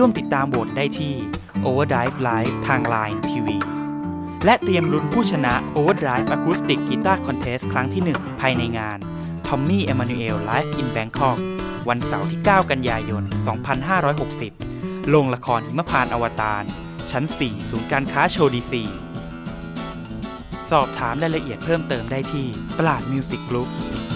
ร่วมติดตามโหวตได้ที่ Overdrive Live ทาง Line TV และเตรียมลุ้นผู้ชนะ Overdrive Acoustic Guitar Contest ครั้งที่ 1 ภายในงาน Tommy Emmanuel Live in Bangkok วันเสาร์ที่ 9 กันยายน 2560 โรงละครหิมพานต์อวตาร ชั้น 4 ศูนย์การค้าโชว์ดีซีสอบถามรายละเอียดเพิ่มเติมได้ที่ตลาดมิวสิกกรุ๊ป